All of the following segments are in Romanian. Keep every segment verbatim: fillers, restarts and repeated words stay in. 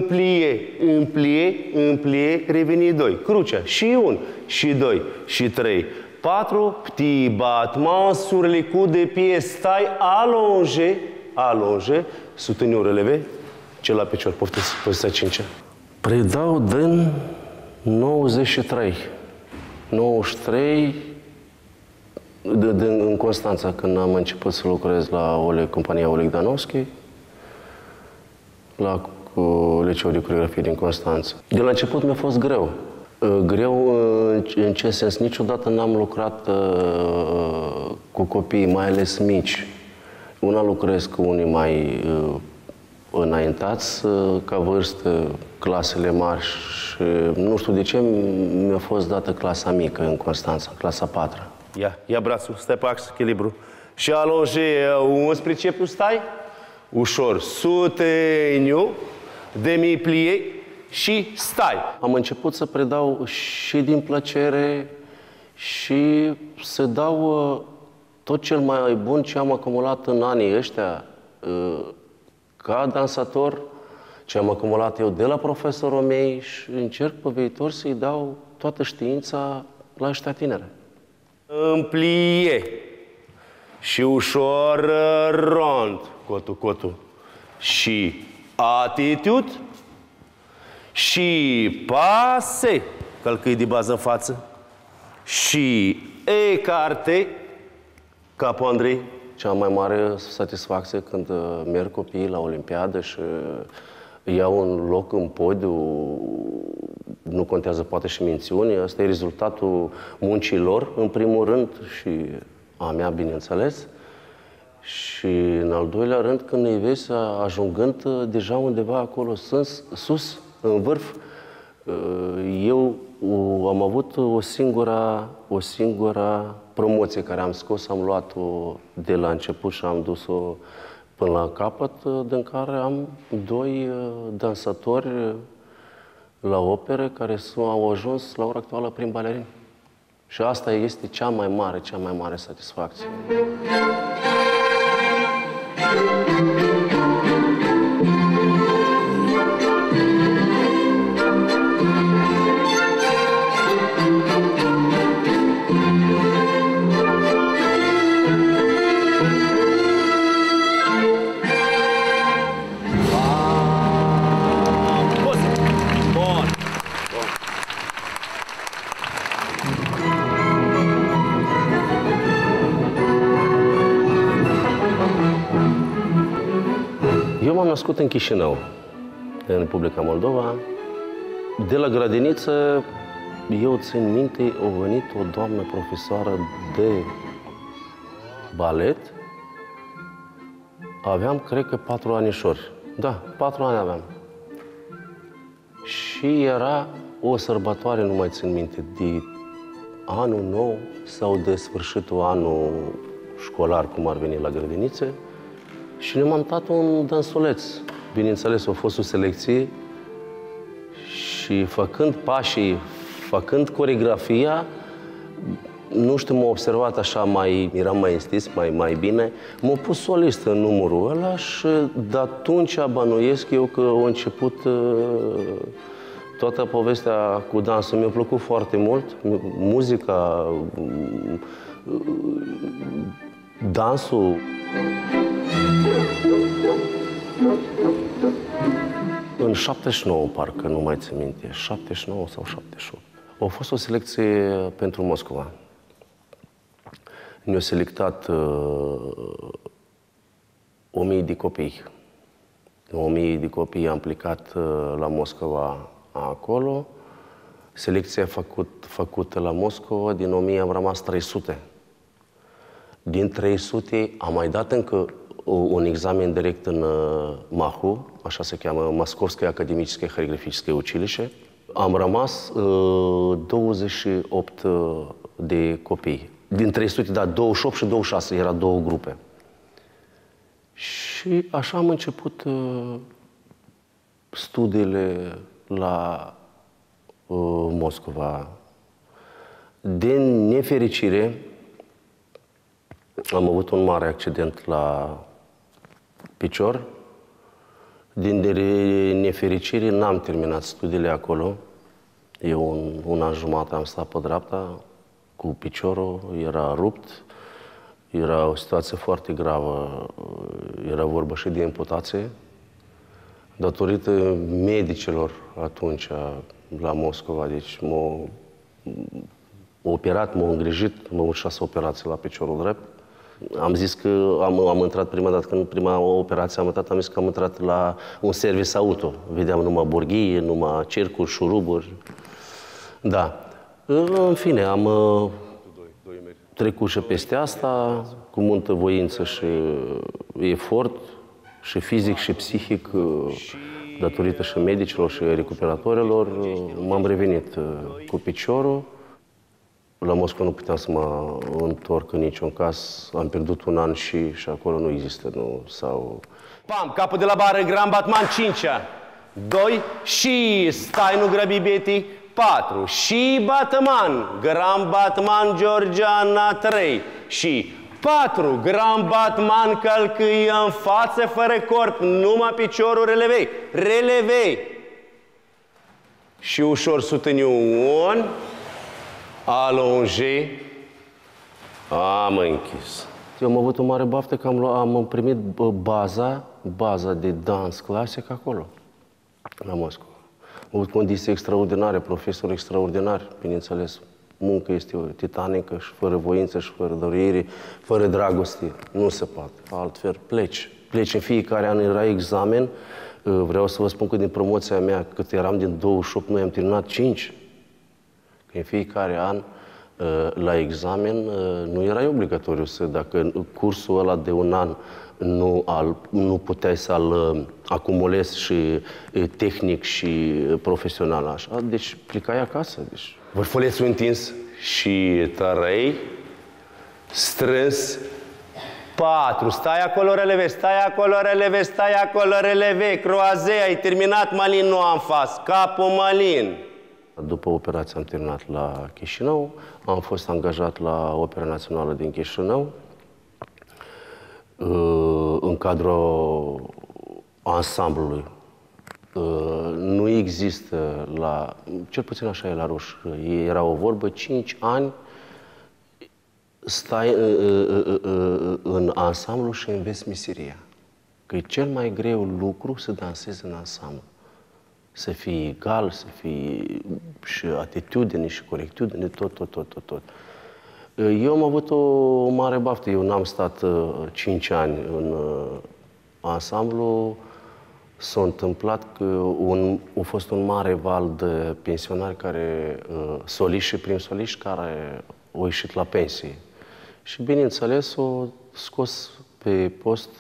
plie, în plie, în plie, reveni doi. Crucea. Și un, și doi, și trei. Patru, petit battement sur les coups de pied. Stai allongé, allongé, soutenu relevé, cel la picior. Poftiți, poziția cincea. Predau din nouăzeci și trei. nouăzeci și trei de, de, în Constanța, când am început să lucrez la Oleg, compania Oleg Danovski, la uh, Liceul de Coreografie din Constanța. De la început mi-a fost greu. Uh, greu uh, în ce sens? Niciodată n-am lucrat uh, cu copii, mai ales mici. Una lucrez cu unii mai uh, înaintați uh, ca vârstă, clasele mari și nu știu de ce mi-a fost dată clasa mică în Constanța, clasa a patra. Ia, ia brațul, stai pe ax, echilibru. Și alonge unsprezece plus stai, ușor, suteniu, demi-plie și stai. Am început să predau și din plăcere și să dau uh, tot cel mai bun ce am acumulat în anii ăștia uh, ca dansator, ce am acumulat eu de la profesorul mei și încerc pe viitor să-i dau toată știința la ăștia tineri. În plie și ușor rond, cotul, cotul, și atitude și pase, călcâi de bază în față, și ecarte, capul Andrei. Cea mai mare satisfacție când merg copiii la Olimpiadă și iau un loc în podiu, nu contează poate și mențiuni, asta e rezultatul muncii lor, în primul rând, și a mea, bineînțeles. Și în al doilea rând, când îi vezi ajungând deja undeva acolo sus, sus în vârf, eu am avut o singură, o singură promoție care am scos, am luat-o de la început și am dus-o până la capăt, din care am doi dansatori la opere care au ajuns la ora actuală prin balerini. Și asta este cea mai mare, cea mai mare satisfacție. Eu m-am născut în Chișinău, în Republica Moldova. De la grădiniță, eu țin minte, a venit o doamnă profesoară de balet. Aveam, cred că, patru anișori. Da, patru ani aveam. Și era o sărbătoare, nu mai țin minte, de anul nou sau de sfârșitul anul școlar, cum ar veni la grădiniță. Și ne-am montat un dansuleț. Bineînțeles, a fost o selecție și făcând pașii, făcând coreografia, nu știu, m-a observat așa, mai, eram mai înstins, mai, mai bine, m-a pus solist în numărul ăla și de atunci bănuiesc eu că a început uh, toată povestea cu dansul. Mi-a plăcut foarte mult, muzica, uh, dansul. În șaptezeci și nouă, parcă, nu mai țin minte, șaptezeci și nouă sau șaptezeci și opt. A fost o selecție pentru Moscova. Ne-au selectat uh, o mie de copii. O mie de copii am plecat uh, la Moscova acolo. Selecția făcut, făcută la Moscova, din o mie am rămas trei sute. Din trei sute am mai dat încă un examen direct în uh, Mahu, așa se cheamă, Moscovskaya Academiическое Хореографическое Училище. Am rămas uh, douăzeci și opt de copii. Din trei sute, da, douăzeci și opt și douăzeci și șase, era două grupe. Și așa am început uh, studiile la uh, Moscova. Din nefericire, am avut un mare accident la picior. Din nefericire n-am terminat studiile acolo. Eu un, un an jumătate am stat pe dreapta, cu piciorul, era rupt. Era o situație foarte gravă, era vorba și de amputație. Datorită medicilor atunci la Moscova, deci m-au operat, m-au îngrijit, m-au avut șase operații la piciorul drept. Am zis că am, am intrat prima dată, când prima operație am intrat, am zis că am intrat la un service auto. Vedeam numai burghie, numai cercuri, șuruburi. Da. În fine, am trecut și peste asta, cu multă voință și efort, și fizic și psihic, datorită și medicilor și recuperatorilor, m-am revenit cu piciorul. La Moscova nu puteam să mă întorc în niciun caz. Am pierdut un an și, și acolo nu există, nu, sau... Pam, capul de la bară, Grand Batman cinci, doi și stai, nu grăbi Betty, patru și Batman, Grand Batman Georgiana trei și patru, Grand Batman călcâie în față fără corp, numai piciorul relevei, relevei și ușor suteniun, alonge, am închis. Eu am avut o mare baftă că am, luat, am primit baza, baza de dans clasic acolo, la Moscova. Am avut condiții extraordinare, profesori extraordinari, bineînțeles. Muncă este titanică și fără voință și fără dorire, fără dragoste. Nu se poate. Altfel pleci. Pleci în fiecare an, era examen. Vreau să vă spun că din promoția mea, cât eram din douăzeci și opt, noi am terminat cinci. Că în fiecare an, la examen, nu era obligatoriu să, dacă cursul ăla de un an nu, al, nu puteai să-l acumulezi și tehnic și profesional așa, deci plecai acasă. Deci. Vârfulețul întins și trei, strâns, patru, stai acolo, releve, stai acolo, releve, stai acolo, releve, croaze, ai terminat, Malin, nu am fas, capul Malin. După operație am terminat la Chișinău, am fost angajat la Opera Națională din Chișinău, în cadrul ansamblului. Nu există, la, cel puțin așa e la ruși, era o vorbă, cinci ani stai în ansamblu și înveți meseria. Că e cel mai greu lucru să dansezi în ansamblu. Să fie egal, să fie și atitudine și corectitudine, tot, tot, tot, tot, tot. Eu am avut o mare baftă. Eu n-am stat cinci ani în ansamblu. S-a întâmplat că un, a fost un mare val de pensionari care, soliști și prim soliști, care au ieșit la pensie. Și, bineînțeles, au scos pe post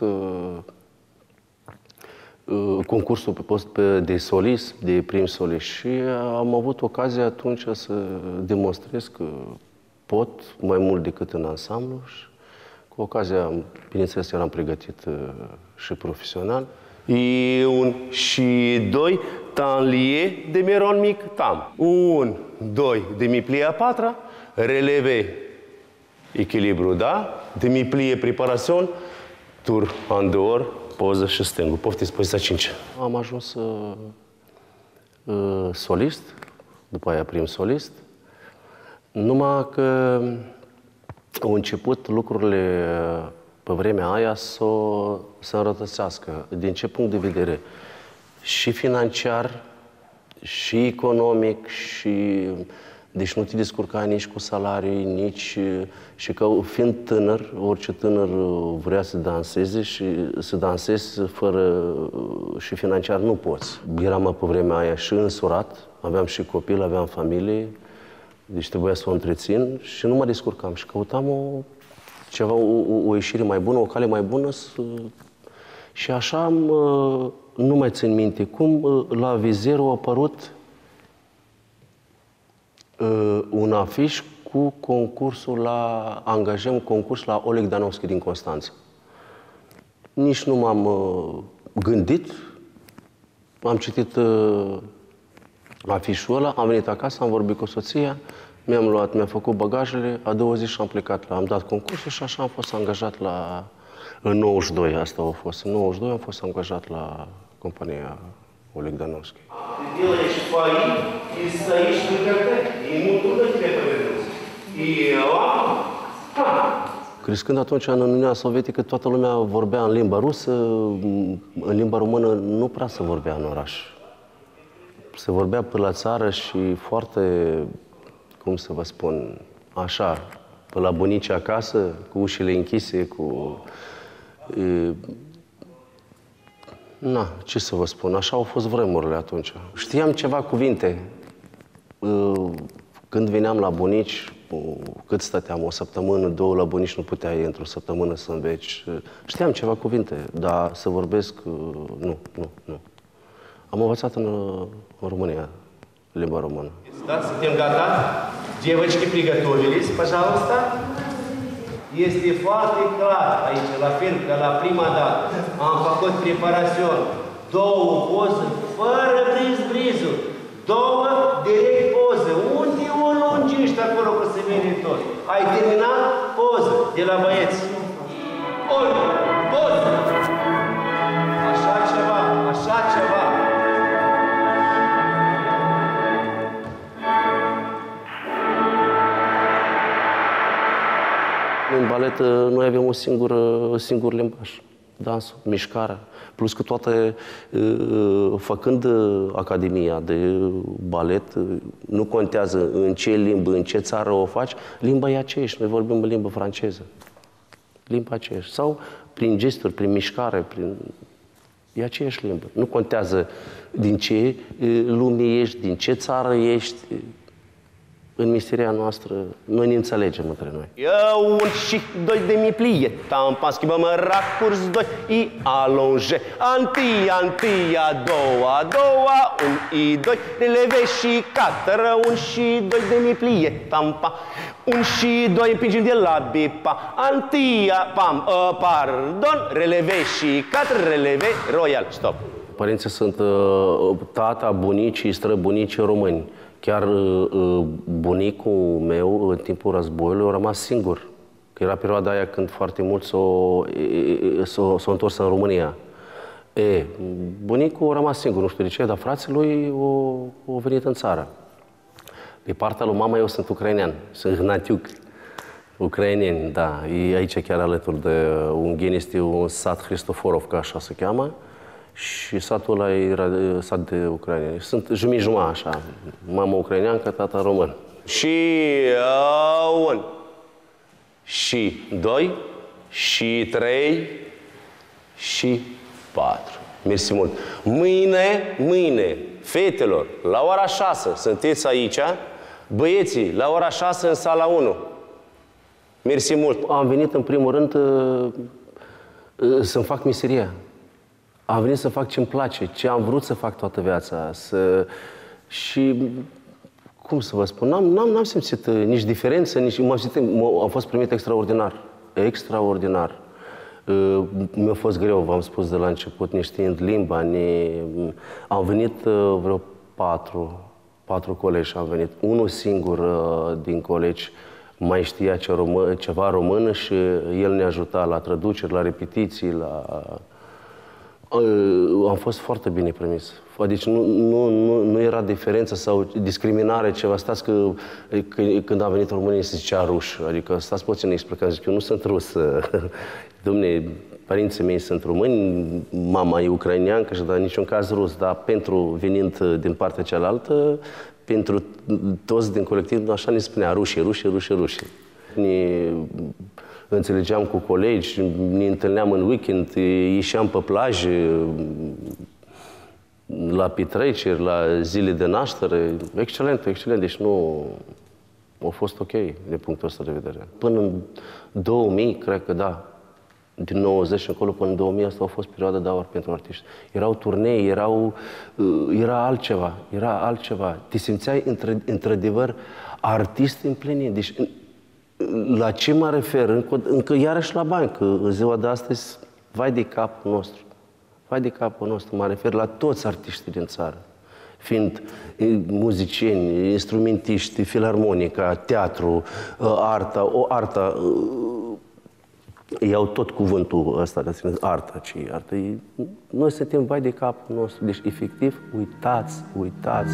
concursul pe post de solist, de prim solist. Și am avut ocazia atunci să demonstrez că pot mai mult decât în ansamblu. Și cu ocazia, bineînțeles, eram pregătit și profesional. E un și doi, tanlie de miron mic tam. Un, doi, demi plie a patra, releve, echilibru, da? Demi plie preparațion, tur în două poză și stângul. Poftiți, poziția cinci. Am ajuns uh, uh, solist, după aia prim solist, numai că au început lucrurile pe vremea aia să se înrătățească. Din ce punct de vedere? Și financiar, și economic, și... Deci nu te descurcai nici cu salarii, nici... Și că fiind tânăr, orice tânăr vrea să danseze și să dansezi fără... și financiar nu poți. Eram pe vremea aia și însurat, aveam și copil, aveam familie, deci trebuia să o întrețin și nu mă descurcam și căutam o... ceva, o, o ieșire mai bună, o cale mai bună să... Și așa am, nu mai țin minte cum, la Vizerul a apărut uh, un afiș cu concursul la, angajăm concurs la Oleg Danovski din Constanța. Nici nu m-am uh, gândit, am citit uh, afișul ăla, am venit acasă, am vorbit cu soția, mi-am luat, mi-am făcut bagajele, a doua zi și am plecat la, am dat concursul și așa am fost angajat la, în nouăzeci și doi, asta a fost, în nouăzeci și doi am fost angajat la compania Oleg Danovski. Ты делаешь паи и стоишь на КТ. Ему трудно тебе повернуться. И ладно. Crescând atunci în Uniunea Sovietică, toată lumea vorbea în limba rusă, în limba română nu prea se vorbea în oraș. Se vorbea pe la țară și foarte, cum să vă spun, așa, pe la bunici acasă, cu ușile închise, cu... E, na, ce să vă spun, așa au fost vremurile atunci. Știam ceva cuvinte. Când veneam la bunici, cât stăteam, o săptămână, două la bunici, nu puteai într-o săptămână să înveți. Știam ceva cuvinte, dar să vorbesc, nu, nu, nu. Am învățat în, în România limba română. Da, suntem gata? Девочки, приготовились, пожалуйста. Este foarte clar aici, la fel ca la prima dată. Am făcut preparațion. Două poze, fără briz-brizuri. Două direct poze. Unde o lungești acolo că se vede tot? Ai terminat? Poză de la băieți. Oi, poză! Așa ceva, așa ceva. În balet noi avem un singur, singur limbaj, dansul, mișcarea. Plus că toate, făcând Academia de Balet, nu contează în ce limbă, în ce țară o faci, limba e aceeași. Noi vorbim în limbă franceză. Limba aceeași. Sau prin gesturi, prin mișcare, prin... E aceeași limbă. Nu contează din ce lume ești, din ce țară ești. În misteria noastră, noi ne înțelegem între noi. Eu un și doi de mi plie, tampa schimbăm racurs doi, i alonge, antia, antia, doua, doua, un i doi, releve și catără, un și doi de mi plie, tampa, un și doi împingem de la bipa, antia, pam, uh, pardon, releve și catără, releve, royal, stop. Părinții sunt uh, tata, bunicii, străbunicii români. Chiar uh, bunicul meu, în timpul războiului, a rămas singur. Că era perioada aia când foarte mult s-au întors în România. E, bunicul a rămas singur, nu știu de ce, dar frații lui au venit în țară. De partea lui mama, eu sunt ucrainean, sunt hnatiuc. Ucraineni, da. E aici chiar alături de un gen, este un sat Cristoforov, ca așa se cheamă. Și satul ăla era sat de ucraineni. Sunt jumii-jumătate, așa. Mama ucraineancă, tata român. Și uh, un, și doi, și trei, și patru. Mersi mult. Mâine, mâine, fetelor, la ora șase, sunteți aici, băieții, la ora șase în sala unu. Mersi mult. Am venit în primul rând să-mi fac meseria. Am venit să fac ce-mi place, ce am vrut să fac toată viața. Să... Și, cum să vă spun, n-am simțit nici diferență, nici... M-am simțit, am fost primit extraordinar. Extraordinar. Mi-a fost greu, v-am spus de la început, neștiind limba. Ne... Am venit vreo patru, patru colegi am venit. Unul singur din colegi mai știa ce român, ceva română și el ne ajuta la traduceri, la repetiții, la... Am fost foarte bine primis. Deci nu, nu, nu, nu era diferență sau discriminare, ceva. Stați că, că când am venit în România se zicea ruș. Adică stați puțin explicat. Zic, eu nu sunt rus. Dom'le, părinții mei sunt români, mama e ucraineancă și dar în niciun caz rus. Dar pentru, venind din partea cealaltă, pentru toți din colectiv, așa ne spunea rușii, rușii, rușii, rușii. Ne înțelegeam cu colegi, ne întâlneam în weekend, ieșeam pe plaje, la petreceri, la zile de naștere. Excelent, excelent. Deci nu... A fost ok, din punctul ăsta de vedere. Până în două mii, cred că da. Din nouăzeci încolo până în două mii, asta a fost perioada de aur pentru artiști. Erau turnee, erau... Era altceva, era altceva. Te simțeai într-adevăr artist împlinit. Deci, la ce mă refer? Încă, încă iarăși la bani, că în ziua de astăzi, vai de capul nostru. Vai de capul nostru, mă refer la toți artiștii din țară. Fiind muzicieni, instrumentiști, filarmonica, teatru, arta, o arta, iau tot cuvântul ăsta de artă, ci artă. Noi suntem vai de capul nostru. Deci, efectiv, uitați, uitați.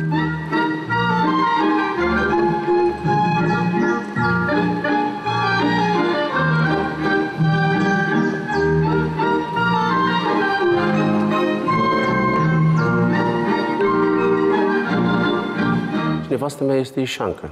Nevastă mea este ișancă.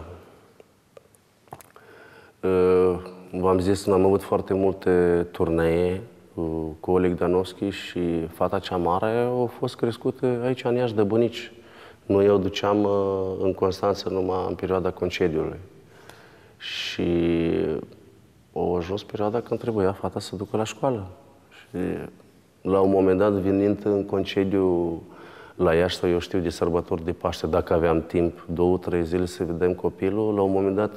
V-am zis, am avut foarte multe turnee cu Oleg Danovski și fata cea mare a fost crescută aici în Iași de bunici. Noi o duceam în Constanța numai în perioada concediului. Și a ajuns perioada când trebuia fata să ducă la școală. Și la un moment dat, venind în concediu la Iași, sau eu știu, de sărbători de Paște, dacă aveam timp, două, trei zile să vedem copilul, la un moment dat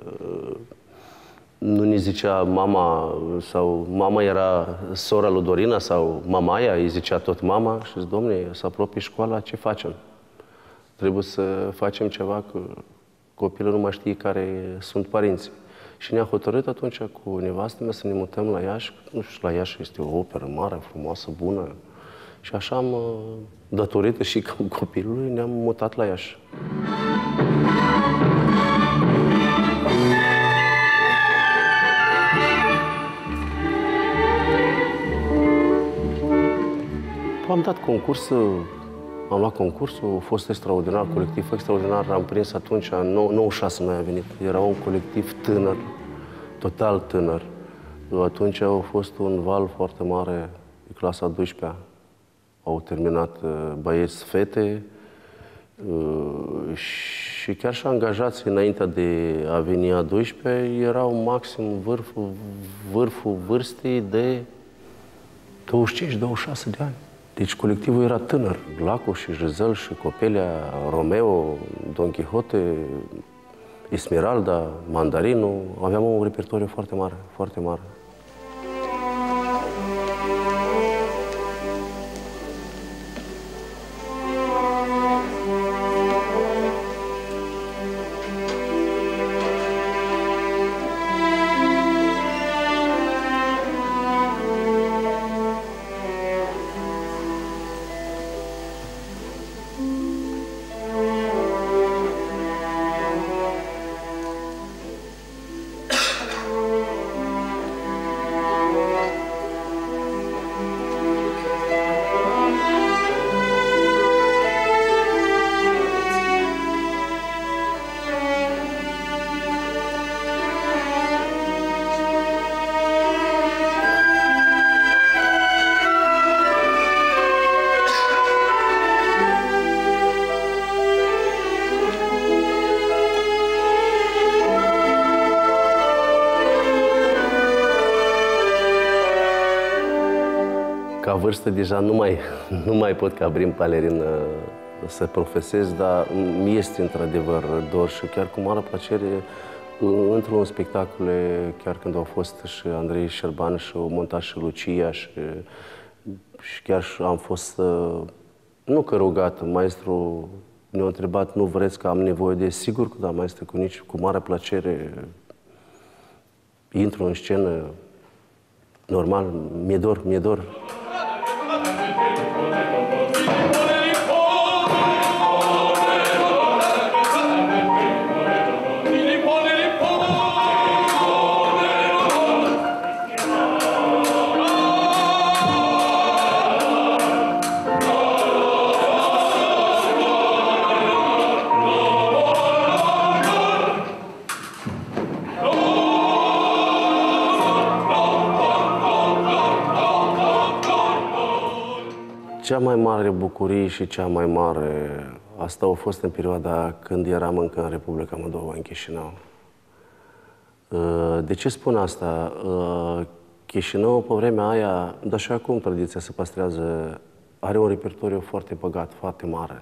nu ne zicea mama, sau mama era sora lui Dorina, sau mamaia, îi zicea tot mama, și zice, domne, să apropie școala, ce facem? Trebuie să facem ceva, că copilul nu mai știe care sunt părinții. Și ne-a hotărât atunci cu nevastă mea să ne mutăm la Iași. Nu știu, la Iași este o operă mare, frumoasă, bună. Și așa, am, datorită și copilului, ne-am mutat la Iași. Am dat concurs, am luat concursul, a fost extraordinar, colectiv extraordinar, am prins atunci, în nouăzeci și șase noi a venit. Era un colectiv tânăr, total tânăr. Atunci a fost un val foarte mare, de clasa a douăsprezecea. Au terminat băieți, fete și chiar și angajații înainte de a veni a douăsprezecea erau maxim vârful, vârful vârstei de douăzeci și cinci douăzeci și șase de ani. Deci colectivul era tânăr. Lacu și Giselle și Copelia, Romeo, Don Quixote, Esmeralda, Mandarinu. Aveam un repertoriu foarte mare, foarte mare. Ca vârstă deja nu mai, nu mai pot ca prim balerin să profesez, dar mi este într-adevăr dor și chiar cu mare plăcere într-un spectacole, chiar când au fost și Andrei Șerban și au montat și Lucia și, și chiar și am fost, nu că rugat, maestru ne-a întrebat, nu vreți că am nevoie de, sigur că da, maestru, cu, nici, cu mare plăcere intru în scenă, normal, mi-e dor, mi-e dor. Cea mai mare bucurie și cea mai mare, asta a fost în perioada când eram încă în Republica Moldova, în Chișinău. De ce spun asta? Chișinău, pe vremea aia, dar și acum tradiția se păstrează, are un repertoriu foarte băgat, foarte mare.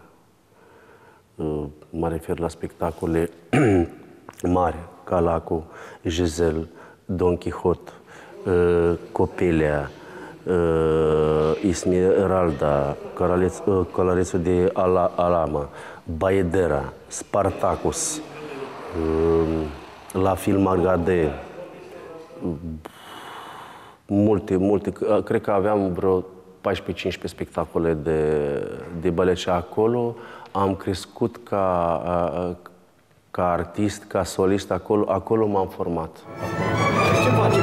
Mă refer la spectacole mari, ca Lacu, Giselle, Don Quixote, Copelia, Esmeralda, Călărețul de Alama, Baedera, Spartacus, La Film Argade, multe, multe, cred că aveam vreo paisprezece cincisprezece spectacole de, de balet și acolo am crescut ca, ca artist, ca solist, acolo, acolo m-am format. Ce faci?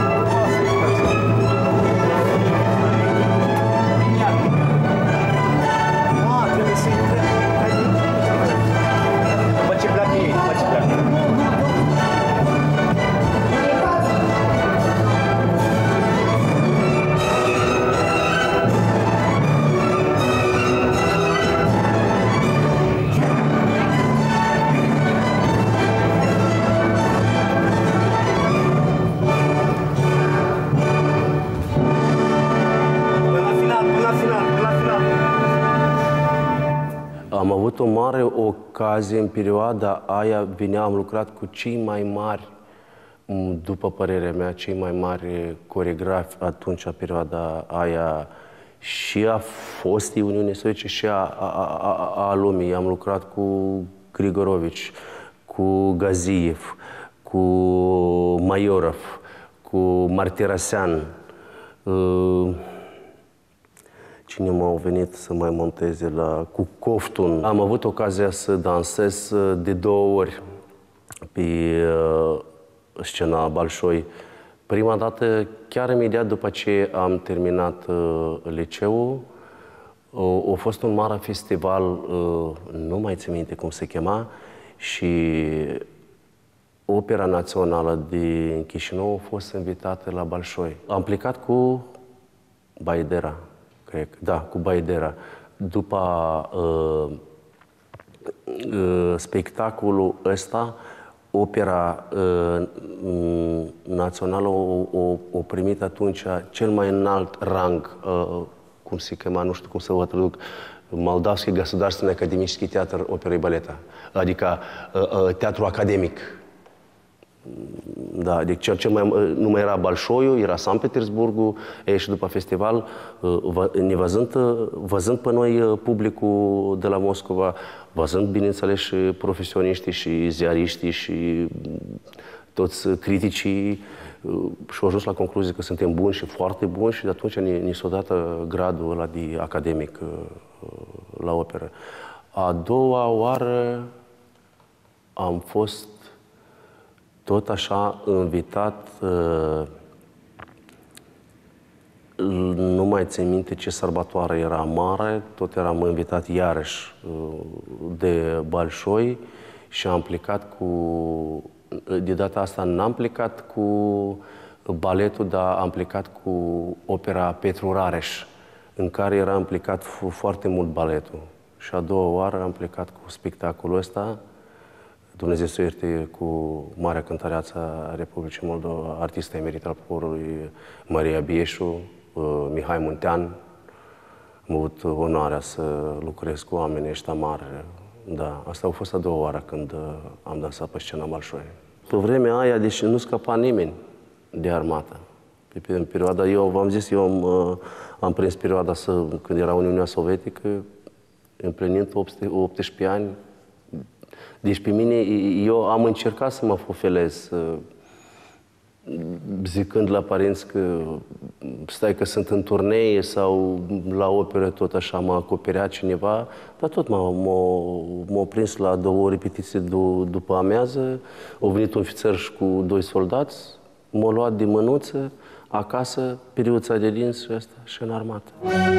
Am avut o mare ocazie în perioada aia, veneam, am lucrat cu cei mai mari, după părerea mea, cei mai mari coreografi atunci, în perioada aia, și a fostei Uniunii Sovietice și a, a, a, a lumii. Am lucrat cu Grigorovici, cu Gaziev, cu Maiorov, cu Martirosyan. Cine m-au venit să mai monteze la... cu Kovtun. Am avut ocazia să dansez de două ori pe uh, scena Bolșoi. Prima dată, chiar imediat după ce am terminat uh, liceul, uh, a fost un mare festival, uh, nu mai țin minte cum se chema, și Opera Națională din Chișinău a fost invitată la Bolșoi. Am plecat cu Baidera. Cred, da, cu Baidera. După uh, uh, spectacolul ăsta, Opera uh, Națională o primit atunci cel mai înalt rang, uh, cum se chema, nu știu cum să vă traduc, Moldavski Государственный академический театр оперы и балета, adică uh, uh, teatru academic. Da, deci cel, cel mai, nu mai era Bolșoiul, era Sankt Petersburgul, e, și după festival, ne văzând, văzând pe noi publicul de la Moscova, văzând, bineînțeles, și profesioniștii și ziariștii și toți criticii, și au ajuns la concluzie că suntem buni și foarte buni și de atunci ni s-a dat gradul ăla de academic la operă. A doua oară am fost tot așa invitat, nu mai țin minte ce sărbătoare era mare, tot eram invitat iarăși de Bolșoi și am plecat cu, de data asta n-am plecat cu baletul, dar am plecat cu opera Petru Rareș, în care era implicat foarte mult baletul. Și a doua oară am plecat cu spectacolul ăsta, Dumnezeu să ierte, cu marea cântăreață a Republicii Moldova, artistă emerită al poporului, Maria Bieșu, Mihai Muntean. Am avut onoarea să lucrez cu oamenii ăștia mari. Da, asta a fost a doua oară când am dansat pe scena Bolșoi. Pe vremea aia, deci nu scăpa nimeni de armată. În perioada, eu v-am zis, eu am, am prins perioada să, când era Uniunea Sovietică, împlinind optsprezece ani. Deci pe mine, eu am încercat să mă fofelez, zicând la părinți că stai că sunt în turnee sau la operă tot așa m-a acoperea cineva, dar tot m-a prins la două repetiții după amiază, au venit un ofițer și cu doi soldați, m-a luat de mânuță acasă, periuța de dinți și asta, și în armată.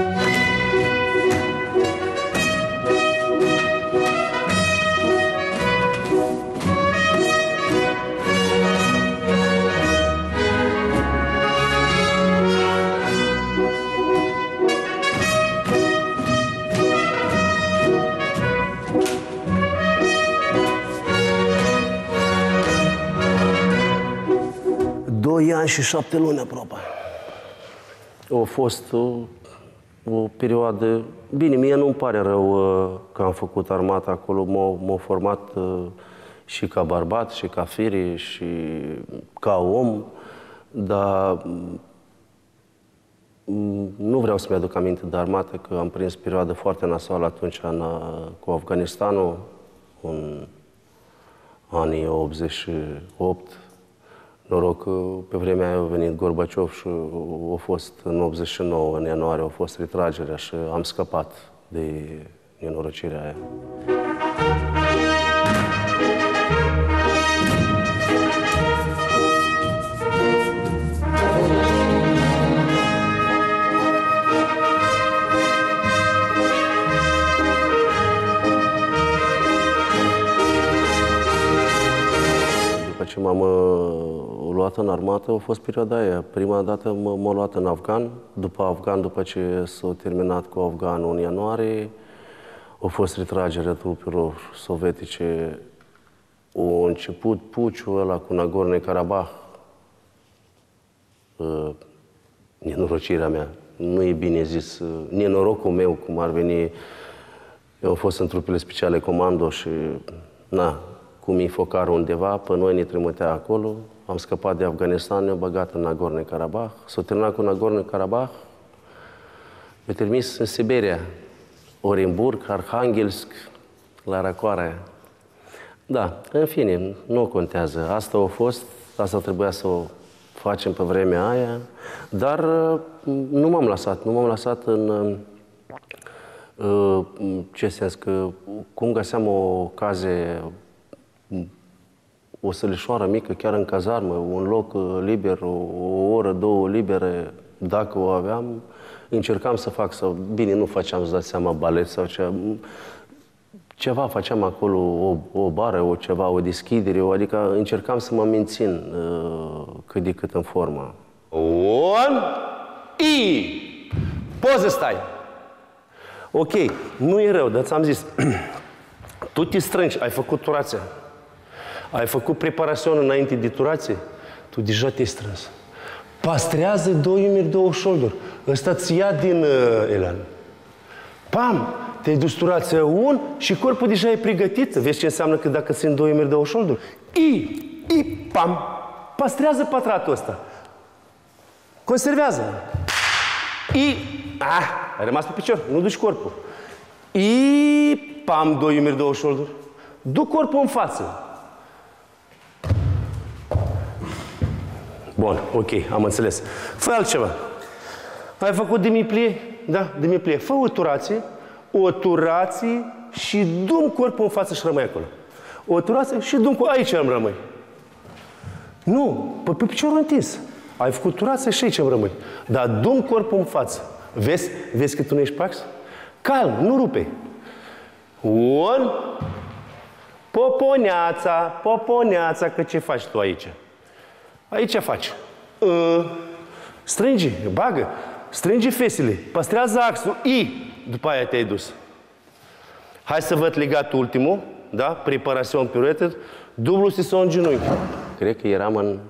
Doi ani și șapte luni aproape. A fost o, o perioadă... Bine, mie nu-mi pare rău uh, că am făcut armata acolo. M-au format uh, și ca bărbat, și ca fire, și ca om. Dar um, nu vreau să-mi aduc aminte de armată, că am prins perioadă foarte nasoală atunci în, cu Afganistanul, în anii optzeci și opt. Noroc că pe vremea aia a venit Gorbaciov și a fost în optzeci și nouă, în ianuarie, a fost retragerea și am scăpat de nenorocirea aia. Ce m-am uh, luat în armată a fost perioada aia. Prima dată m-am luat în Afgan, după Afgan, după ce s-a terminat cu Afganul în ianuarie, a fost retragerea trupelor sovietice. A început puciul ăla cu Nagorno-Karabakh. Uh, nenorocirea mea, nu e bine zis, uh, nenorocul meu, cum ar veni. Eu am fost în trupele speciale comando și, na, cum e focarul undeva, pe noi ne trimitea acolo, am scăpat de Afganistan, ne-au băgat în Nagorno-Karabakh, s-a terminat cu Nagorno-Karabakh, mi-a trimis în Siberia, Orenburg, Arhanghelsk, la Răcoarea. Da, în fine, nu contează, asta a fost, asta trebuia să o facem pe vremea aia, dar nu m-am lăsat, nu m-am lăsat în... ce sens, că cum găseam o ocazie, o sălișoară mică, chiar în cazarmă, un loc liber, o, o oră, două libere, dacă o aveam, încercam să fac, sau bine, nu făceam, să dați seama, balet sau ceva, ceva făceam acolo, o, o bară, o ceva, o deschidere, o, adică încercam să mă mențin uh, cât de cât în formă. Un, I, poți să stai. Ok, nu e rău, dar ți-am zis, tu te strângi, ai făcut turația, ai făcut preparațion înainte de turație, tu deja te-ai strâns. Pastrează două umeri, două șolduri. Ăsta ți ia din uh, elan. Pam! Te-ai dus turația un și corpul deja e pregătit. Vezi ce înseamnă că dacă sunt două umeri, două șolduri? I, I, pam! Pastrează pătratul ăsta. Conservează. I, ah, ai rămas pe picior, nu duci corpul. I, pam, două umeri, două șolduri. Duc corpul în față. Bun, ok, am înțeles. Fă altceva. Ai făcut demiplie? Da, demiplie. Fă o turație, o turație și du-mi corpul în față și rămâi acolo. O turație și du-mi corpul. Aici îmi rămâi. Nu, pe, pe piciorul întins. Ai făcut turație și aici îmi rămâi. Dar du-mi corpul în față. Vezi? Vezi că tu nu ești pax? Calm, nu rupe. Un. Poponeața, poponeața, că ce faci tu aici? Aici faci. Uh, strângi, bagă, strângi fesele, păstrează axul, I, după aia te-ai dus. Hai să văd legatul ultimul, da? Preparațion piruetă, dublu sison în genunchi. Cred că eram în,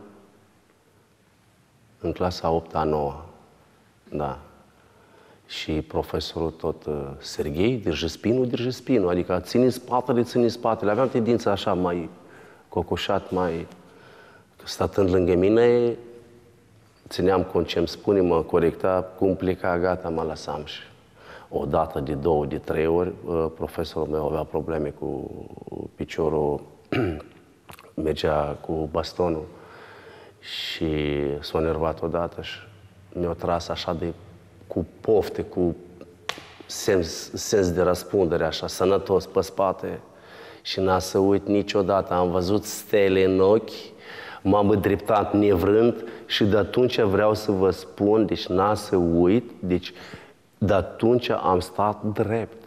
în clasa a opta, a noua, da. Și profesorul tot, uh, Serghei, Dirjespinu, Dirjespinu, adică ține spatele, ține spatele. Aveam tendința așa mai cocoșat, mai... Statând lângă mine, țineam cont ce îmi spune, mă corecta, cum pleca, gata, mă lăsam. Și o dată, de două, de trei ori, profesorul meu avea probleme cu piciorul, mergea cu bastonul și s-a enervat odată și mi-a tras așa de, cu pofte, cu sens, sens de răspundere, așa, sănătos pe spate. Și n-a să uit niciodată, am văzut stele în ochi, m-am îndreptat nevrând și de atunci vreau să vă spun, deci n-a să uit, deci de atunci am stat drept.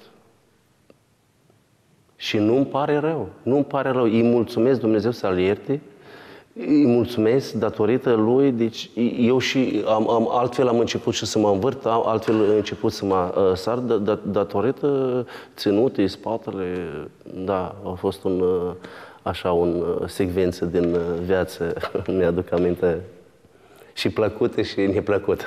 Și nu-mi pare rău, nu-mi pare rău. Îi mulțumesc Dumnezeu să-l ierte, îi mulțumesc datorită lui, deci eu și am, am, altfel am început și să mă învârt, altfel am început să mă uh, sar, datorită ținutei, spatele, da, a fost un... Uh, așa, o secvență din viață, mi-aduc aminte, și plăcută și neplăcută.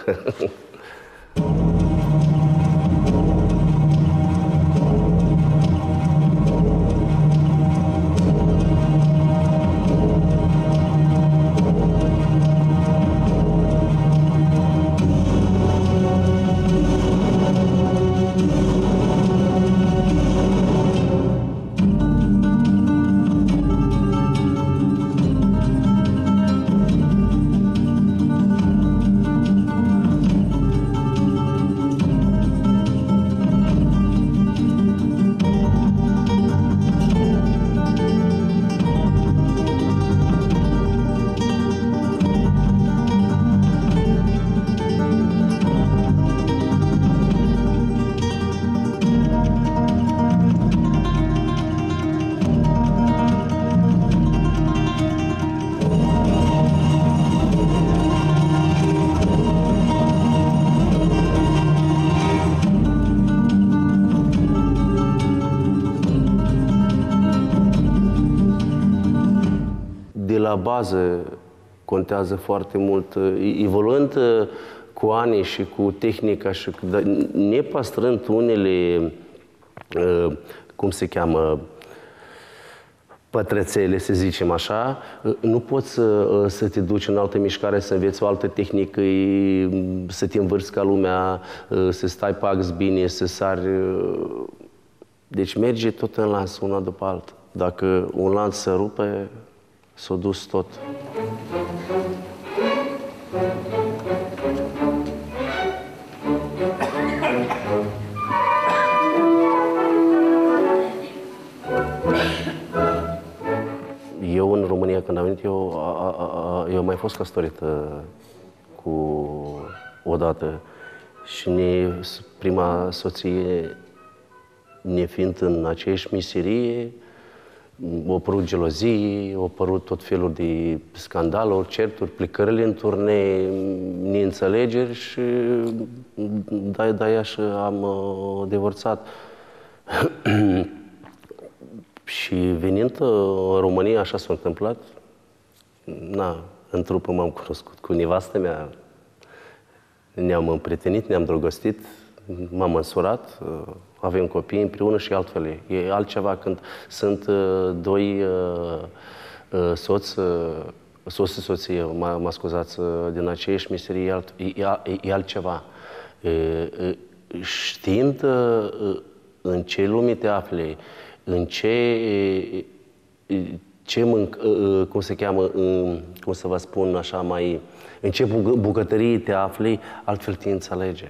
la bază contează foarte mult. Evoluând cu ani și cu tehnica și nepăstrând unele, cum se cheamă, pătrățele, să zicem așa, nu poți să, să te duci în altă mișcare, să înveți o altă tehnică, să te învârți ca lumea, să stai pe ax bine, să sari. Deci merge tot în lans, una după alta. Dacă un lanț se rupe, s-a dus tot. Eu în România, când am venit, eu, a, a, a, eu am mai fost căsătorită cu odată și ne, prima soție, nefiind în aceeași miserie, au apărut gelozii, au apărut tot felul de scandaluri, certuri, plecările în turnee, neînțelegeri și de-aia și am uh, divorțat. Și venind în România, așa s-a întâmplat, na, în trupă m-am cunoscut cu nevastă mea, ne-am împrietenit, ne-am drăgostit, m-am însurat, avem copii împreună și altfel. E altceva când sunt doi soți, soț și soție, mă scuzați, din aceeași miserie, e, alt, e, e altceva. Știind în ce lume te afli, în ce, ce mânc, cum se cheamă, cum să vă spun așa mai, în ce bucătărie te afli, altfel te înțelege.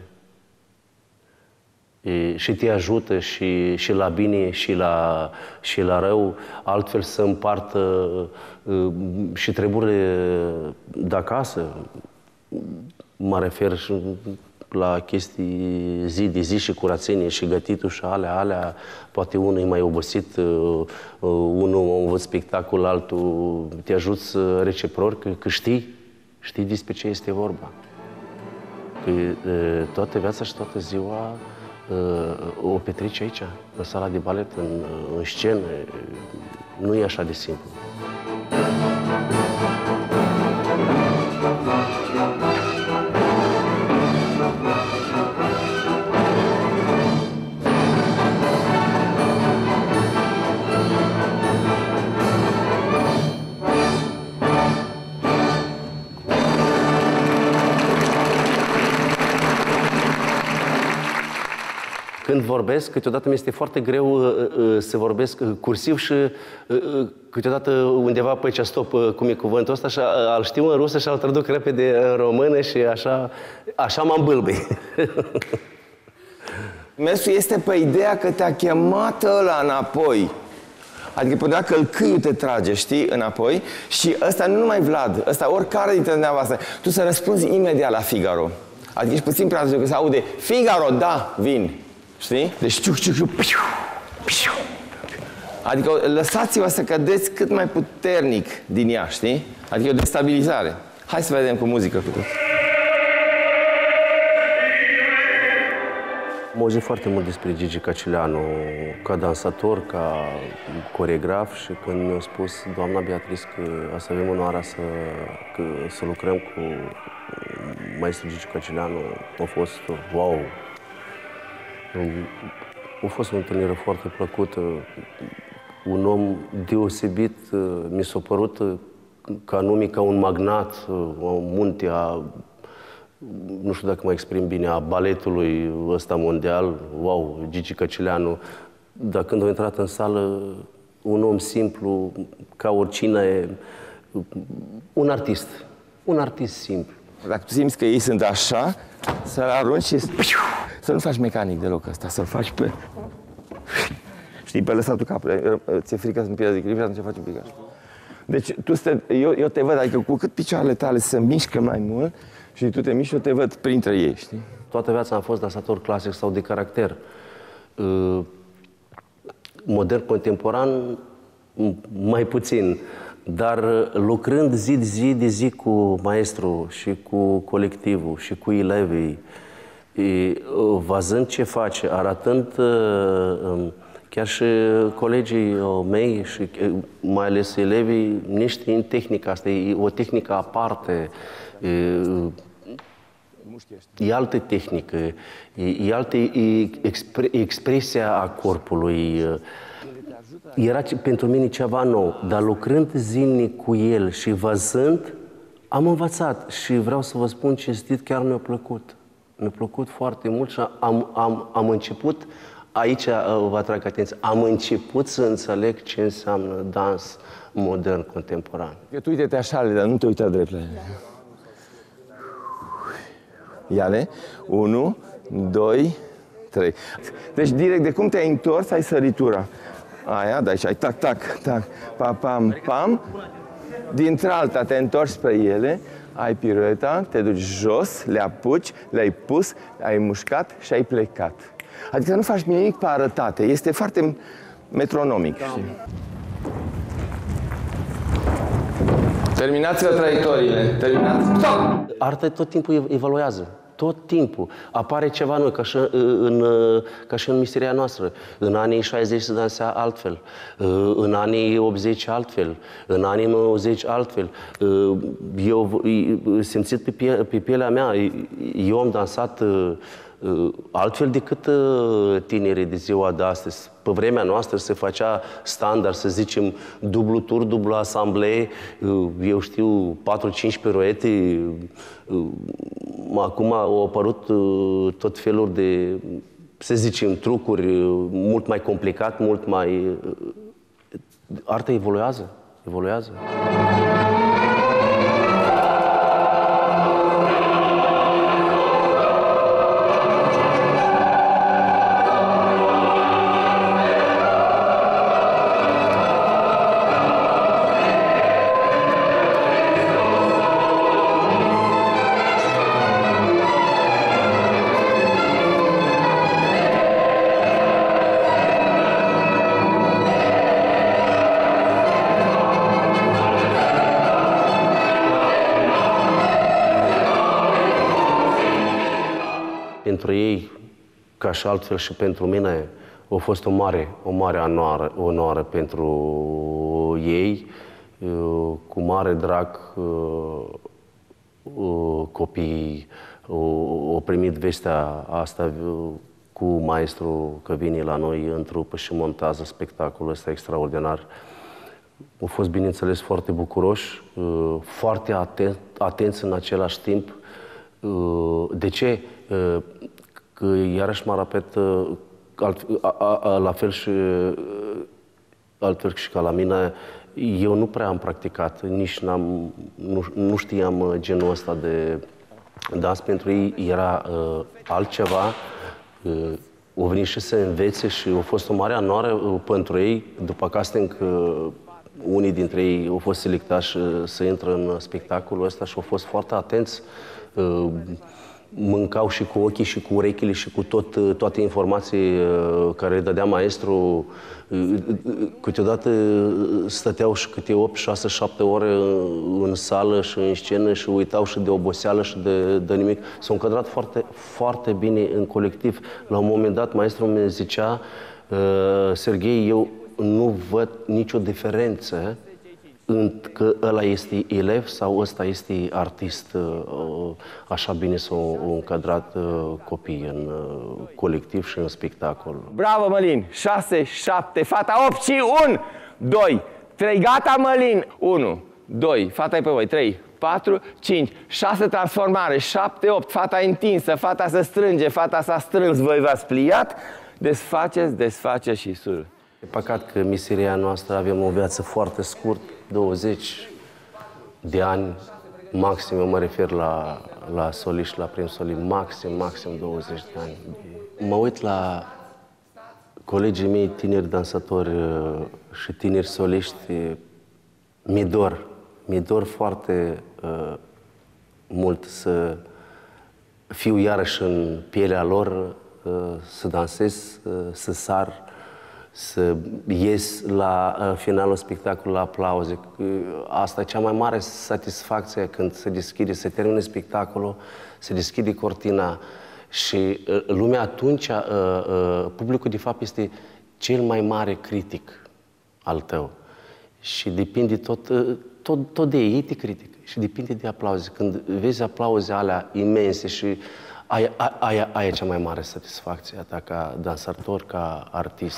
E, și te ajută și, și la bine și la, și la rău, altfel să împartă și treburile de acasă. Mă refer și la chestii zi de zi și curățenie și gătitul și alea, alea, poate unul e mai obosit, unul a învățat spectacol, altul te ajuți reciproc, că, că știi, știi despre ce este vorba. Că toată viața și toată ziua o petreci aici, în sala de balet, în, în scenă, nu e așa de simplu. Când vorbesc, câteodată mi este foarte greu uh, uh, să vorbesc uh, cursiv și uh, uh, câteodată undeva pe ce stop, uh, cum e cuvântul ăsta, și uh, îl știu în rusă și îl traduc repede în română și așa, așa m-am bâlbâi. Mersul este pe ideea că te-a chemat ăla înapoi. Adică până că câiul te trage, știi, înapoi. Și ăsta nu numai Vlad, ăsta oricare dintre dumneavoastră. Tu să răspunzi imediat la Figaro. Adică ești puțin prea târziu, că se aude Figaro, da, vin. Știi? Deci ciuc, ciuc, ciuc, piu, piu. Adică lăsați-vă să cădeți cât mai puternic din ea, știi? Adică o destabilizare. Hai să vedem cu muzică cu tot. Am auzit foarte mult despre Gigi Căcileanu ca dansator, ca coregraf și când mi-a spus doamna Beatrice că să avem onoarea să, că, să lucrăm cu maestru Gigi Căcileanu, a fost wow! A fost o întâlnire foarte plăcută, un om deosebit, mi s-a părut ca nume, ca un magnat, un munte a, nu știu dacă mă exprim bine, a baletului ăsta mondial, wow, Gigi Căcileanu. Dar când a intrat în sală, un om simplu, ca oricine, un artist, un artist simplu. Dacă tu simți că ei sunt așa, să-l arunci și să nu faci mecanic deloc ăsta, să-l faci pe... Știi, pe lăsatul capului. Ți-e frică să nu pierzi echilibru, atunci faci un pic așa. Deci, tu stă, eu, eu te văd, adică cu cât picioarele tale se mișcă mai mult și tu te miști, eu te văd printre ei, știi? Toată viața am fost dansator clasic sau de caracter. Modern, contemporan, mai puțin. Dar lucrând zi de zi de zi cu maestru și cu colectivul și cu elevii, văzând ce face, arătând chiar și colegii mei și mai ales elevii, neștiind tehnica asta, e o tehnică aparte, e altă tehnică, e, e altă expre, expresia a corpului. Era pentru mine ceva nou, dar lucrând zilnic cu el și văzând, am învățat și vreau să vă spun cinstit, chiar mi-a plăcut. Mi-a plăcut foarte mult și am, am, am început, aici vă atrag atenție, am început să înțeleg ce înseamnă dans modern, contemporan. Că tu uite-te așa, dar nu te uita drept la ele. Ia-le. Unu, doi, trei. Deci direct de cum te-ai întors, ai săritura. Aia, da, și ai tac, tac, tac, pam, pam, pam. Dintr-alta te întorci spre ele, ai pirueta, te duci jos, le apuci, le-ai pus, ai mușcat și ai plecat. Adică nu faci nimic pe arătate, este foarte metronomic. Da. Terminați-vă traiectoriile, terminați. Stop! Arta tot timpul evoluează. Tot timpul apare ceva nou, ca și în, ca și în misteria noastră. În anii șaizeci se dansea altfel, în anii optzeci altfel, în anii nouăzeci altfel. Eu simțit pe, pie, pe pielea mea, eu am dansat altfel decât tinerii de ziua de astăzi. Pe vremea noastră se făcea standard, să zicem, dublu tur, dublu asamblee, eu știu, patru-cinci piruete. Acum au apărut tot felul de, să zicem, trucuri mult mai complicat, mult mai... Arta evoluează, evoluează. Pentru ei, ca și altfel și pentru mine, a fost o mare, o mare onoare, onoare pentru ei. Cu mare drag, copiii au primit vestea asta cu maestru că vine la noi în trupă și montează spectacolul ăsta extraordinar. Au fost, bineînțeles, foarte bucuroși, foarte atent, atenți în același timp. De ce? Că, iarăși mă repet, la fel și, altfel și ca la mine, eu nu prea am practicat, nici n-am, nu, nu știam genul ăsta de dans. Pentru ei era uh, altceva. Uh, au venit și să învețe și a fost o mare onoare uh, pentru ei. După casting, uh, unii dintre ei au fost selectați uh, să intră în spectacolul ăsta și au fost foarte atenți. Uh, mâncau și cu ochii și cu urechile și cu tot, toate informații care le dădea maestru. Câteodată stăteau și câte opt, șase, șapte ore în sală și în scenă și uitau și de oboseală și de, de nimic. S-au încadrat foarte, foarte bine în colectiv. La un moment dat, maestru mi zicea, Serghei, eu nu văd nicio diferență că ăla este elev sau ăsta este artist. Așa bine s-au încadrat copiii în colectiv și în spectacol. Bravo, Mălin! șase, șapte, fata opt și unu, doi, trei, gata, Mălin! unu, doi, fata e pe voi, trei, patru, cinci, șase, transformare, șapte, opt, fata e întinsă, fata se strânge, fata s-a strâns, voi v-ați pliat, desfaceți, desfaceți și sul. E păcat că miseria noastră avem o viață foarte scurtă, douăzeci de ani, maxim, eu mă refer la, la soliști, la prim solii, maxim, maxim douăzeci de ani. Mă uit la colegii mei, tineri dansatori și tineri soliști, mi-e dor, mi-e dor foarte uh, mult să fiu iarăși în pielea lor, uh, să dansez, uh, să sar, să ies la uh, finalul spectacolului la aplauze. Asta e cea mai mare satisfacție când se deschide, se termine spectacolul, se deschide cortina și uh, lumea atunci, uh, uh, publicul de fapt este cel mai mare critic al tău. Și depinde tot, tot, tot de ei, te critică. Și depinde de aplauze. Când vezi aplauze alea imense și aia, aia, aia e cea mai mare satisfacție a ta ca dansator, ca artist.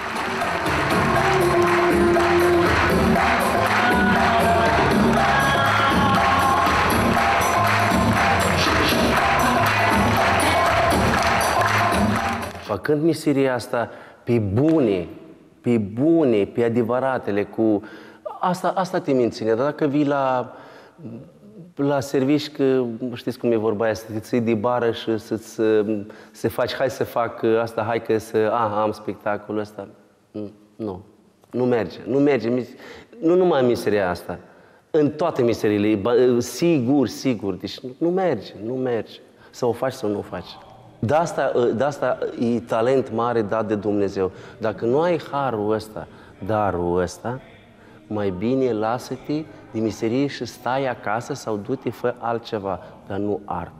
Făcând meseria asta pe bune, pe bune, pe adevăratele, cu... Asta, asta te menține, dar dacă vii la, la servici, că știți cum e vorba aia, să te ții de bară și să-ți să faci, hai să fac asta, hai că să... Ah, am spectacolul ăsta. Nu, nu merge, nu merge. Nu numai în meseria asta, în toate meseriile, sigur, sigur, deci nu merge, nu merge. Să o faci sau nu o faci. De asta, de asta e talent mare dat de Dumnezeu. Dacă nu ai harul ăsta, darul ăsta, mai bine lasă-te de meserie și stai acasă sau du-te, fă altceva, dar nu artă.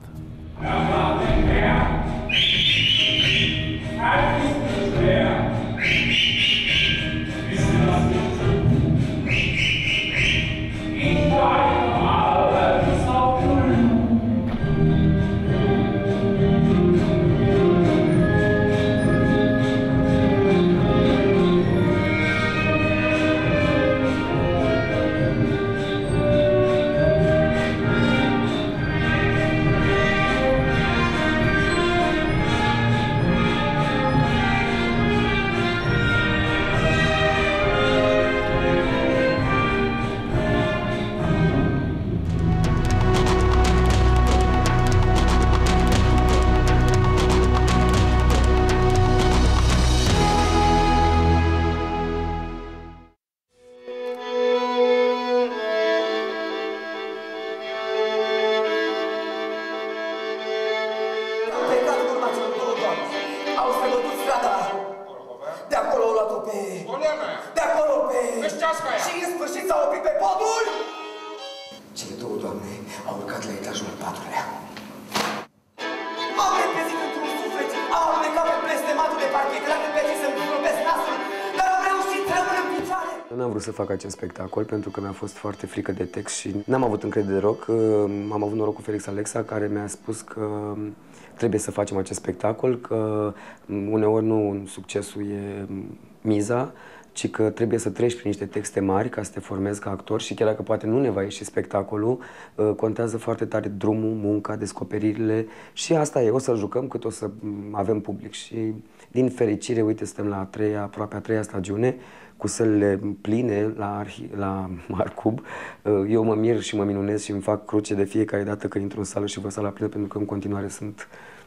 N-am vrut să fac acest spectacol pentru că mi-a fost foarte frică de text și n-am avut încredere deloc. Am avut noroc cu Felix Alexa, care mi-a spus că trebuie să facem acest spectacol, că uneori nu succesul e miza, ci că trebuie să treci prin niște texte mari ca să te formezi ca actor și chiar dacă poate nu ne va ieși spectacolul, contează foarte tare drumul, munca, descoperirile și asta e, o să-l jucăm cât o să avem public și din fericire, uite, suntem la a treia, aproape a treia stagiune, cu sălile pline la, Arhi, la Marcub. Eu mă mir și mă minunez și îmi fac cruce de fiecare dată când intru în sală și văd sala plină, pentru că în continuare sunt,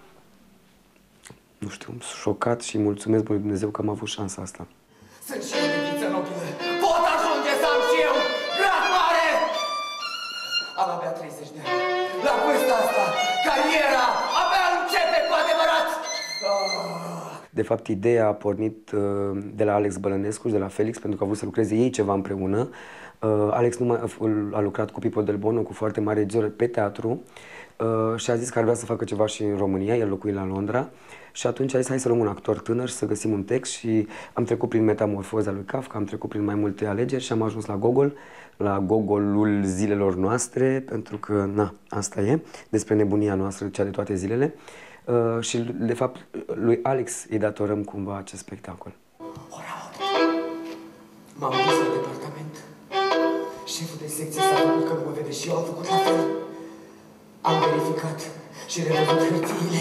nu știu, șocat și mulțumesc lui Dumnezeu că am avut șansa asta. Sunt și eu viviță nobilă. Pot ajunge să am și eu grad mare! Am abia treizeci de ani. La vârsta asta, cariera abia începe cu adevărat! Oh. De fapt, ideea a pornit uh, de la Alex Bălănescu și de la Felix, pentru că au vrut să lucreze ei ceva împreună. Uh, Alex nu mai a lucrat cu Pipo Del Bono, cu foarte mari regizori pe teatru uh, și a zis că ar vrea să facă ceva și în România, el locuie la Londra. Și atunci a zis, hai să luăm un actor tânăr și să găsim un text și am trecut prin Metamorfoza lui Kafka, am trecut prin mai multe alegeri și am ajuns la Gogol, la Gogolul zilelor noastre, pentru că, na, asta e, despre nebunia noastră, cea de toate zilele. Uh, și, de fapt, lui Alex îi datorăm cumva acest spectacol. Ora opt. M-am dus la departament. Șeful de secție s-a făcut că nu mă vede și eu am făcut la fel. Am verificat și revăzut hârtiile.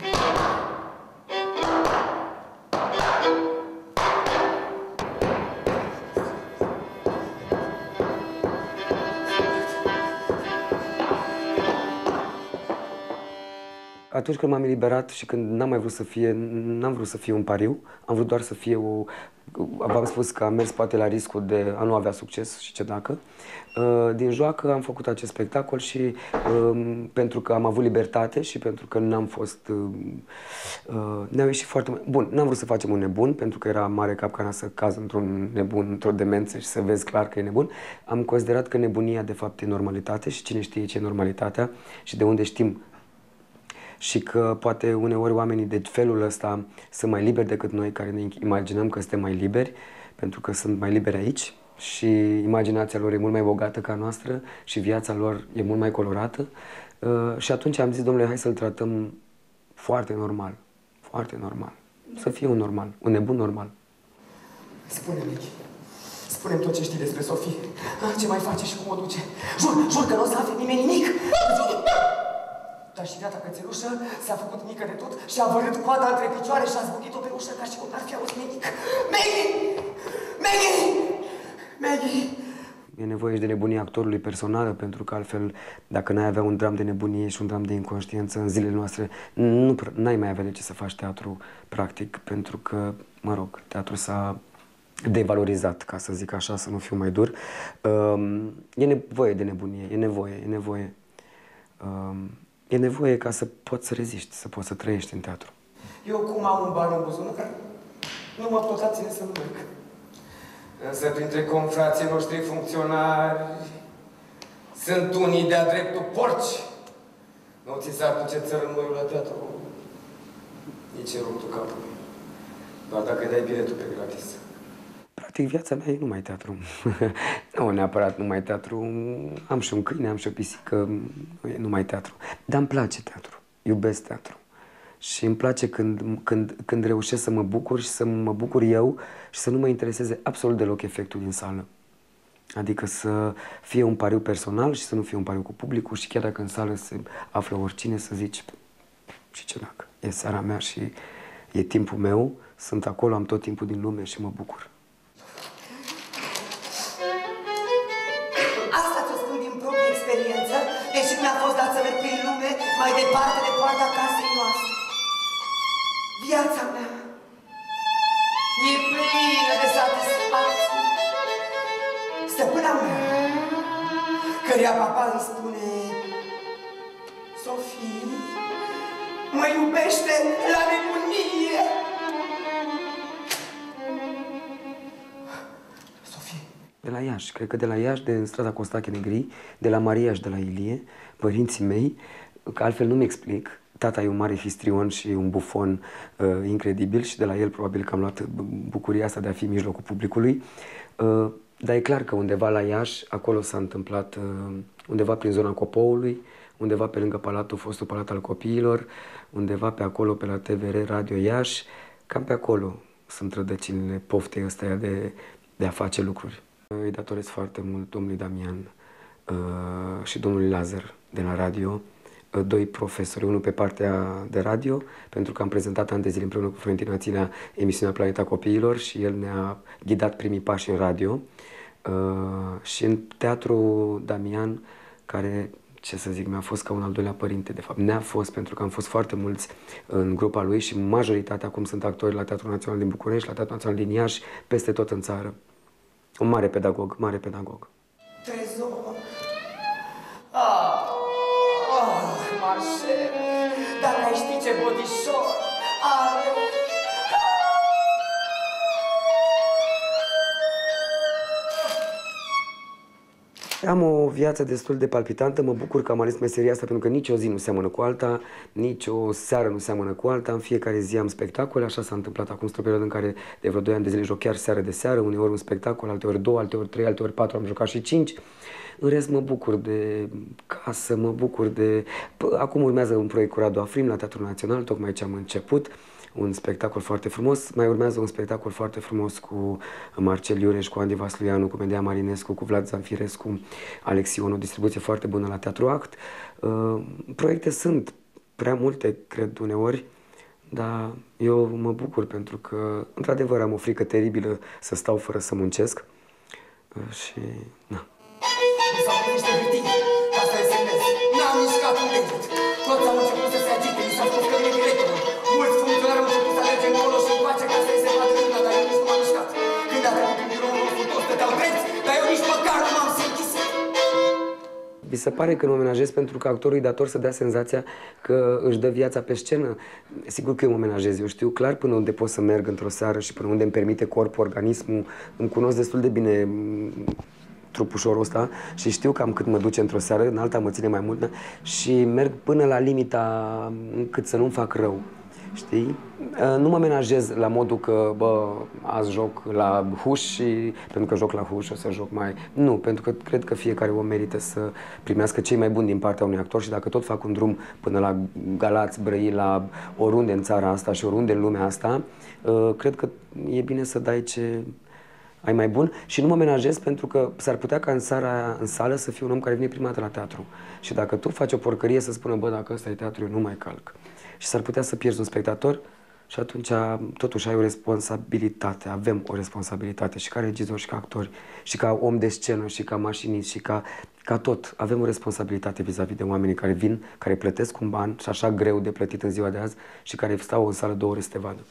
Atunci când m-am eliberat și când n-am mai vrut să fie, n-am vrut să fie un pariu, am vrut doar să fie o... V-am spus că am mers poate la riscul de a nu avea succes și ce dacă. Din joacă am făcut acest spectacol și pentru că am avut libertate și pentru că n-am fost... Ne-au ieșit foarte... Bun, n-am vrut să facem un nebun, pentru că era mare capcana să caz într-un nebun, într-o demență și să vezi clar că e nebun. Am considerat că nebunia de fapt e normalitate și cine știe ce e normalitatea și de unde știm. și că poate uneori oamenii de felul ăsta sunt mai liberi decât noi care ne imaginăm că suntem mai liberi, pentru că sunt mai liberi aici și imaginația lor e mult mai bogată ca noastră și viața lor e mult mai colorată. Uh, și atunci am zis, domnule, hai să-l tratăm foarte normal, foarte normal. Să fie un normal, un nebun normal. Spune-mi, spune-mi tot ce știi despre Sofie. Ce mai face și cum o duce? Jur, jur că nu o să afle nimeni nimic. Dar și gata cățelușă s-a făcut mică de tot și a vărât coada între picioare și a zbutit-o pe ușă ca și cum n-ar fi auzit nimic. Maggie! Maggie! Maggie! E nevoie și de nebunie actorului personală, pentru că altfel, dacă n-ai avea un dram de nebunie și un dram de inconștiență în zilele noastre, nu n-ai mai avea de ce să faci teatru, practic, pentru că, mă rog, teatru s-a devalorizat, ca să zic așa, să nu fiu mai dur. Um, e nevoie de nebunie, e nevoie, e nevoie. Um, e nevoie ca să poți să reziști, să poți să trăiești în teatru. Eu cum am un ban în buzunar, nu mă pot abține să nu merg. Însă printre confrații noștri funcționari sunt unii de-a dreptul porci. Nu ți s-ar duce țărânoiul la teatru, nici în ruptul capului. Doar dacă dai biletul pe gratis. Practic, viața mea e numai teatru. Nu neapărat numai teatru. Am și un câine, am și o pisică, nu e numai teatru. Dar îmi place teatru, iubesc teatru. Și îmi place când, când, când reușesc să mă bucur și să mă bucur eu și să nu mă intereseze absolut deloc efectul din sală. Adică să fie un pariu personal și să nu fie un pariu cu publicul și chiar dacă în sală se află oricine să zici și ce dacă e seara mea și e timpul meu, sunt acolo, am tot timpul din lume și mă bucur. Asta ți-o spun din proprie experiență, deși mi-a fost dat să merg prin lume mai departe de poarta casei noastre. Viața mea e plină de satisfacție. Stăpâna mea, căreia papa îi spune Sofie, mă iubește la nebunie. Sofie. De la Iași, cred că de la Iași, de strada Costache Negri, de la Maria și de la Ilie, părinții mei, că altfel nu-mi explic. Tata e un mare histrion și un bufon uh, incredibil și de la el probabil că am luat bucuria asta de a fi în mijlocul publicului. Uh, dar e clar că undeva la Iași, acolo s-a întâmplat, uh, undeva prin zona Copoului, undeva pe lângă Palatul, fostul Palat al Copiilor, undeva pe acolo, pe la T V R Radio Iași, cam pe acolo sunt rădăcinile poftei ăstea de, de a face lucruri. Îi datorez foarte mult domnului Damian uh, și domnului Lazar de la radio, doi profesori, unul pe partea de radio, pentru că am prezentat ani de zile împreună cu Florentin Ațilea emisiunea Planeta Copiilor și el ne-a ghidat primii pași în radio. Uh, și în teatru Damian, care, ce să zic, mi-a fost ca un al doilea părinte, de fapt. Ne-a fost, pentru că am fost foarte mulți în grupa lui și majoritatea acum sunt actori la Teatrul Național din București, la Teatrul Național din Iași, peste tot în țară. Un mare pedagog, mare pedagog. Trezor. Ah, ah, Marcel, dacă ai ști ce bodișor are. Am o viață destul de palpitantă, mă bucur că am ales meseria asta pentru că nici o zi nu seamănă cu alta, nici o seară nu seamănă cu alta, în fiecare zi am spectacole, așa s-a întâmplat acum, într-o perioadă în care de vreo doi ani de zile joc chiar seară de seară, uneori un spectacol, alteori două, alteori trei, alteori patru, am jucat și cinci. În rest mă bucur de casă, mă bucur de... Acum urmează un proiect cu Radu Afrim la Teatrul Național, tocmai ce am început, un spectacol foarte frumos. Mai urmează un spectacol foarte frumos cu Marcel Iureș, cu Andy Vasluianu, cu Medea Marinescu, cu Vlad Zanfirescu, Alex Ion, o distribuție foarte bună la Teatru Act. Uh, proiecte sunt prea multe, cred, uneori, dar eu mă bucur pentru că, într-adevăr, am o frică teribilă să stau fără să muncesc uh, și... na. Mi s-au pus niște hârtii ca să le semnez. N-am mișcat un deget. Toți au început să se agite. Mi s-a spus că vine directorul. Mulți funcționari au început să alerge încolo și încoace ca să-i se vadă râna, dar eu nici nu m-am mișcat. Când a trecut în biroul nostru, toți stăteau drepți, dar eu nici măcar nu m-am simțit. Mi se pare că nu mă menajez pentru că actorul e dator să dea senzația că își dă viața pe scenă. Sigur că eu mă menajez, eu știu clar până unde pot să merg într-o seară și până unde îmi permite corpul, organismul. Îmi cunosc destul de bine trupușorul ăsta și știu cam cât mă duce într-o seară, în alta mă ține mai mult și merg până la limita încât să nu-mi fac rău. Știi? Nu mă menajez la modul că, bă, azi joc la huș și pentru că joc la huș o să joc mai... Nu, pentru că cred că fiecare om merită să primească cei mai buni din partea unui actor și dacă tot fac un drum până la Galați, Brăila, oriunde în țara asta și oriunde în lumea asta, cred că e bine să dai ce ai mai bun și nu mă menajez pentru că s-ar putea ca în, seara, în sală să fie un om care vine prima dată la teatru. Și dacă tu faci o porcărie să spună, bă, dacă ăsta e teatru, eu nu mai calc. Și s-ar putea să pierzi un spectator și atunci totuși ai o responsabilitate, avem o responsabilitate și ca regizor și ca actori și ca om de scenă și ca mașinist și ca, ca tot. Avem o responsabilitate vis-a-vis de oamenii care vin, care plătesc un ban și așa greu de plătit în ziua de azi și care stau în sală două ore să te vadă.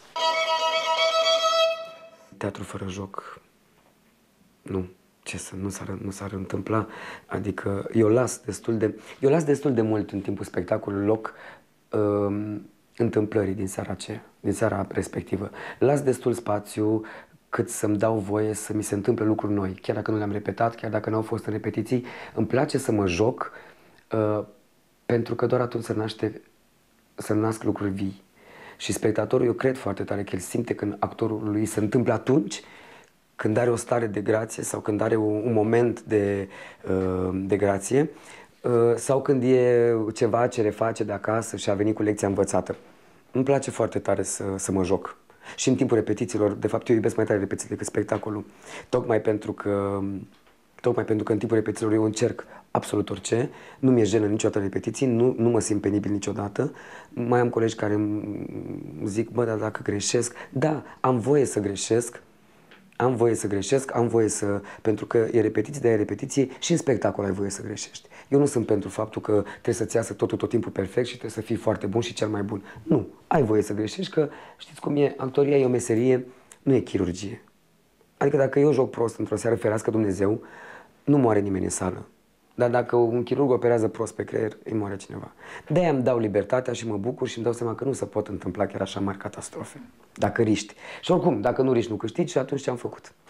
Teatru fără joc, nu. Ce să nu s-ar, nu s-ar întâmpla? Adică eu las destul de, eu las destul de mult în timpul spectacolului loc um, întâmplării din seara aceea, din seara respectivă. Las destul spațiu cât să-mi dau voie să mi se întâmple lucruri noi. Chiar dacă nu le-am repetat, chiar dacă nu au fost în repetiții, îmi place să mă joc uh, pentru că doar atunci să naște, să nasc lucruri vii. Și spectatorul, eu cred foarte tare că el simte când actorul lui se întâmplă atunci când are o stare de grație sau când are un moment de, de grație sau când e ceva ce reface de acasă și a venit cu lecția învățată. Îmi place foarte tare să, să mă joc. Și în timpul repetițiilor, de fapt eu iubesc mai tare repetiții decât spectacolul, tocmai pentru că, tocmai pentru că în timpul repetițiilor eu încerc absolut orice, nu mi-e jenă niciodată în repetiții, nu, nu mă simt penibil niciodată. Mai am colegi care îmi zic, bă, dar dacă greșesc, da, am voie să greșesc, am voie să greșesc, am voie să... Pentru că e repetiție, dar e repetiție și în spectacol ai voie să greșești. Eu nu sunt pentru faptul că trebuie să-ți iasă totul tot timpul perfect și trebuie să fii foarte bun și cel mai bun. Nu, ai voie să greșești, că știți cum e, actoria e o meserie, nu e chirurgie. Adică dacă eu joc prost într-o seară, ferească Dumnezeu, nu moare nimeni în sală. Dar dacă un chirurg operează prost pe creier, îi moare cineva. De-aia îmi dau libertatea și mă bucur și îmi dau seama că nu se pot întâmpla chiar așa mari catastrofe. Dacă riști. Și oricum, dacă nu riști, nu câștigi și atunci ce am făcut?